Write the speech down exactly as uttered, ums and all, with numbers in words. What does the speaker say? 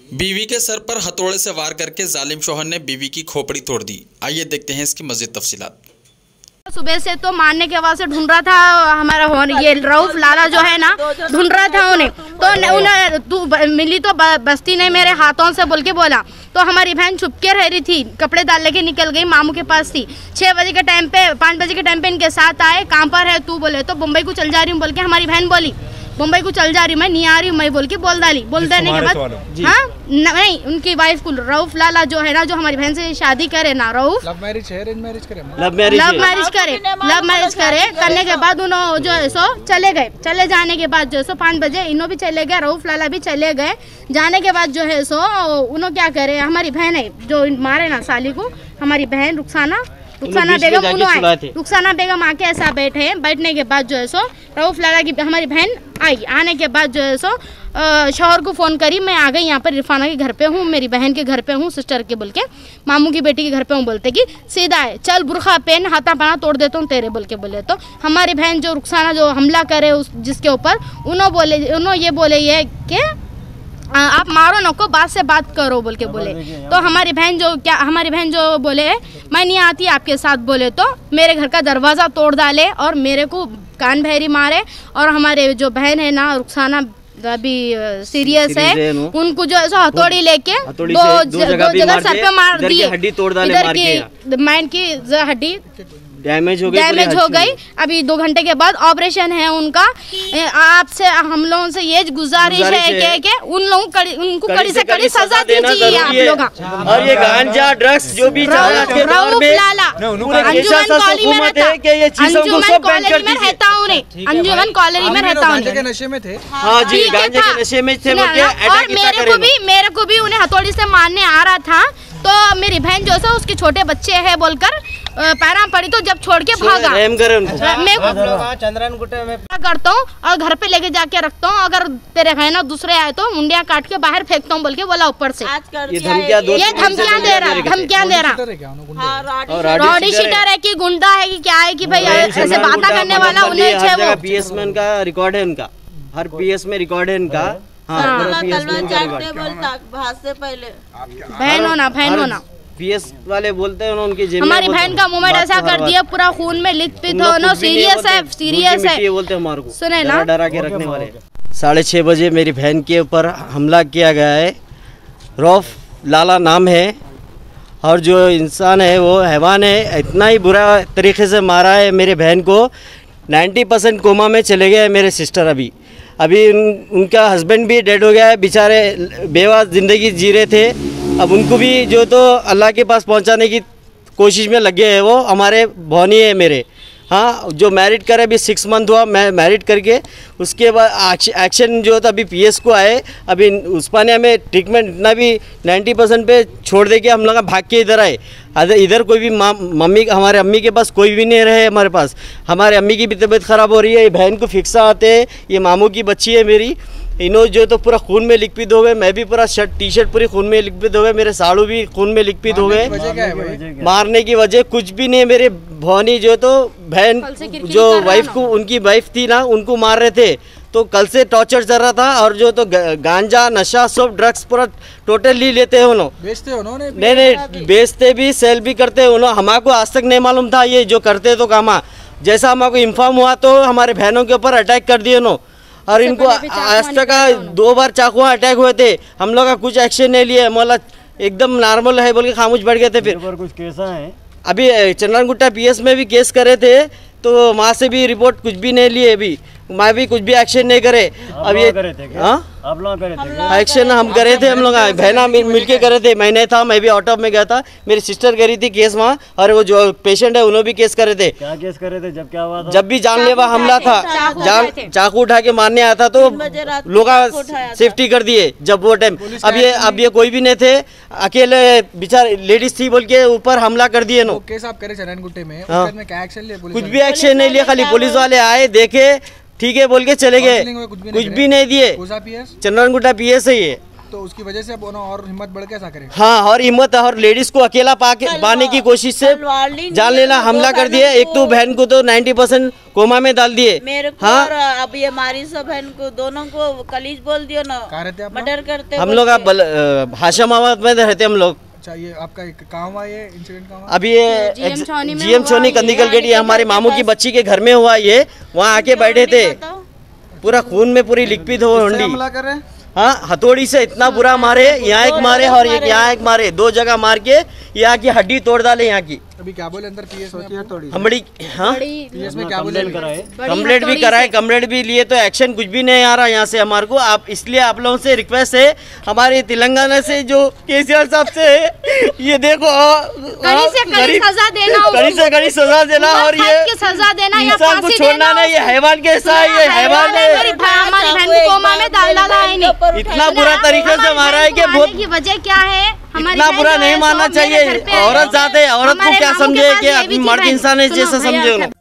बीवी के सर पर हथौड़े से वार करके जालिम शौहर ने बीवी की खोपड़ी तोड़ दी। आइए देखते हैं इसकी मज़ीद तफसीलात। सुबह से तो मारने के बाद से ढूंढ रहा था हमारा ये रऊफ लाला जो है ना, ढूंढ रहा था उन्हें, तो उन्हें तू मिली तो बस्ती नहीं मेरे हाथों से बोल के बोला। तो हमारी बहन छुप के रह रही थी, कपड़े डाल लेके निकल गई, मामू के पास थी। छः बजे के टाइम पे पाँच बजे के टाइम पे इनके साथ आए, कहाँ पर है तू बोले तो मुंबई को चल जा रही हूँ बोल के हमारी बहन बोली, मुंबई को चल जा रही हूँ मैं, नहीं आ रही हूँ मैं बोल के बोल डाली। बोल देने के बाद हाँ नहीं, उनकी वाइफ को रऊफ लाला जो है ना, जो हमारी बहन से शादी करे ना, रऊफ लव मैरिज है, अरेंज मैरिज करे, लव मैरिज लव मैरिज करे लव मैरिज करे करने के बाद उन्होंने जो है सो चले गए। चले जाने के बाद जो है सो पाँच बजे इन्हों भी चले गए, रऊफ लाला भी चले गए। जाने के बाद जो है सो उन्होंने क्या करे, हमारी बहन है जो मारे ना साली को, हमारी बहन रुखसाना रुखसाना बेगम उन्होंने आए, रुखसाना बेगम आके ऐसा बैठे। बैठने के बाद जो है सो रऊफ लाला की हमारी बहन आई। आने के बाद जो है सो शौहर को फ़ोन करी, मैं आ गई यहाँ पर इरफाना के घर पे हूँ, मेरी बहन के घर पे हूँ, सिस्टर के बोल के, मामू की बेटी के घर पे हूँ। बोलते कि सीधा है, चल बुरखा पहन, हाथा पाना तोड़ देता हूँ तेरे बोल के बोले। तो हमारी बहन जो रुखसाना जो हमला करे उस जिसके ऊपर, उन्होंने बोले उन्होंने ये बोले ये कि आप मारो न को, बात से बात करो बोल के बोले। तो हमारी बहन जो क्या हमारी बहन जो बोले मैं नहीं आती आपके साथ बोले, तो मेरे घर का दरवाज़ा तोड़ डाले और मेरे को कान भैरी मारे। और हमारे जो बहन है ना रुखसाना अभी सीरियस है, उनको जो है हथौड़ी लेके दो जगह सर पे मार दी, इधर की माइंड की हड्डी डैमेज हो गई डैमेज हो गई। अभी दो घंटे के बाद ऑपरेशन है उनका। आपसे हम लोगों से ये गुजारिश है कि उन लोगों उनको कड़ी से कड़ी सजा दीजिए आप लोग। और ये गांजा ड्रग्स जो भी रऊफ लाला अंजुमन कॉलोनी में रहता अंजुमन कॉलोनी में रहता हूँ अंजुमन कॉलोनी में रहता हूँ नशे में थे। हाँ जी, गांजे के नशे में थे। और मेरे को भी मेरे को भी उन्हें हथौड़ी से मारने आ रहा था। तो मेरी बहन जो है उसके छोटे बच्चे हैं बोलकर पैरा पड़ी, तो जब छोड़ के भागा। मैं चंद्रन गुट्टे में करता हूँ और घर पे लेके जाके रखता हूँ, अगर तेरे है ना दूसरे आए तो मुंडिया काट के बाहर फेंकता हूँ बोल के बोला ऊपर से। ये धमकियां ये धमकियां दे रहा धमकियां दे रहा रॉडी शीटर है कि गुंडा है कि क्या है कि भाई ऐसे बातें करने वाला उन्हें पीएस में इनका रिकॉर्ड है, इनका हर पीएस में रिकॉर्ड है इनका। बहन होना बहन होना पीएस वाले बोलते हैं उनकी हमारी बहन का मूवमेंट ऐसा कर दिया, पूरा खून में लिपट हो, सीरियस है सीरियस है ये बोलते हैं हमारे को, सुने ना डरा के रखने वाले। साढ़े छः बजे मेरी बहन के ऊपर हमला किया गया है। रऊफ लाला नाम है और जो इंसान है वो हैवान है, इतना ही बुरा तरीके से मारा है मेरे बहन को। नाइन्टी परसेंट कोमा में चले गए मेरे सिस्टर। अभी अभी उन, उनका हस्बैंड भी डेड हो गया है, बेचारे बेवा ज़िंदगी जी रहे थे। अब उनको भी जो तो अल्लाह के पास पहुंचाने की कोशिश में लगे हैं। वो हमारे भौनी है मेरे, हाँ, जो मैरिड करे अभी सिक्स मंथ हुआ मैं मैरिड करके। उसके बाद एक्शन जो था अभी पीएस को आए, अभी उस्मानिया में ट्रीटमेंट इतना भी नाइन्टी परसेंट पे छोड़ दे के हम लोग भाग के इधर आए। इधर कोई भी मम्मी हमारे अम्मी के पास कोई भी नहीं रहे हमारे पास। हमारे अम्मी की भी तबीयत ख़राब हो रही है, बहन को फिक्सा आते हैं, ये मामू की बच्ची है मेरी, इन्हों जो तो पूरा खून में लिक्विड हो गए। मैं भी पूरा शर्ट टी शर्ट पूरी खून में लिक्विड हो गए, मेरे साड़ू भी खून में लिक्विड हो गए। मारने की वजह कुछ भी नहीं, मेरे भौनी जो तो बहन जो वाइफ को उनकी वाइफ थी ना, उनको मार रहे थे। तो कल से टॉर्चर चल रहा था और जो तो गांजा नशा सब ड्रग्स पूरा टोटली लेते हैं उन्होंने, बेचते उन्होंने नहीं नहीं बेचते भी सेल भी करते हैं उन्होंने। हमारे आज तक नहीं मालूम था ये जो करते तो कामा। जैसा हमारे इन्फॉर्म हुआ तो हमारे बहनों के ऊपर अटैक कर दिए उन्होंने। और इनको आज तक दो बार चाकू अटैक हुए थे, हम लोग का कुछ एक्शन नहीं लिए, मोला एकदम नॉर्मल है बोल के खामोश बैठ गए थे। फिर कुछ केस है अभी चंद्रनगुट्टा पीएस में भी केस करे थे, तो वहाँ से भी रिपोर्ट कुछ भी नहीं लिए, अभी मैं भी कुछ भी एक्शन नहीं करे। अब ये आप लोग करे थे एक्शन हम करे थे, हम लोग बहना मिल के करे थे। मैं नहीं था, मैं भी आउट ऑफ में गया था, मेरी सिस्टर करी थी केस वहाँ, और वो जो पेशेंट है उन्होंने भी केस करे थे। क्या केस करे थे? जब क्या हुआ था? जब भी जानलेवा हमला था, जान चाकू उठा के मारने आया था तो लोग सेफ्टी कर दिए जब वो टाइम। अब ये अब ये कोई भी नहीं थे, अकेले बेचारे लेडीज थी बोल के ऊपर हमला कर दिए। नो केस आप करे चंद्रनगुट्टे में, क्या एक्शन लिया? कुछ भी एक्शन नहीं लिया, खाली पुलिस वाले आए, देखे, ठीक है बोल के चले गए, कुछ भी नहीं दिए। चंद्रनगुट्टा पीएस है ये। तो उसकी वजह से अब उन्होंने और हिम्मत बढ़ कैसा करें। हाँ, और हिम्मत और लेडीज को अकेला पाके पाने की कोशिश से जान लेना हमला कर दिया। एक तो बहन को तो नब्बे परसेंट कोमा में डाल दिए। मेरे को हाँ? और अब ये मारी सब बहन को दोनों को कलीज बोल दियो ना, मर्डर करते। हम लोग आप हाशमाबाद में रहते हम लोग। अच्छा, ये आपका एक कहाँ हुआ ये इंसिडेंट कहाँ हुआ? अभी ये जीएम छावनी में जीएम छावनी कंदीकल गेट, ये हमारे मामू की बच्ची के घर में हुआ। ये वहाँ आके बैठे थे, पूरा खून में पूरी लिखपित हो हंडी। हमला कर रहे हैं? हाँ, हथौड़ी से इतना बुरा मारे, यहाँ एक मारे और एक यहाँ एक मारे, दो जगह मार के यहाँ की हड्डी तोड़ डाले यहाँ की। अभी क्या बोले अंदर पीएस में? हमारी हाँ पीएस में क्या बोले? कंप्लेंट भी कराए, कंप्लेंट भी लिए, तो एक्शन कुछ भी नहीं आ रहा यहाँ से हमारे को। आप इसलिए आप लोगों से रिक्वेस्ट है, हमारे तेलंगाना से जो केसीआर साहब से ये देखो कड़ी से कड़ी सजा देना, कड़ी से कड़ी सजा देना, और ये सजा देना, इंसान को छोड़ना नहीं। ये हैवान कैसा है, ये हैवान है। हमारी बहन को कोमा में डाल डाला है, नहीं इतना बुरा तरीके से मारा है कि बहुत की वजह क्या है? इतना बुरा नहीं मानना चाहिए। औरत जाते, औरत को क्या समझे कि मर्द इंसान है जैसा समझे।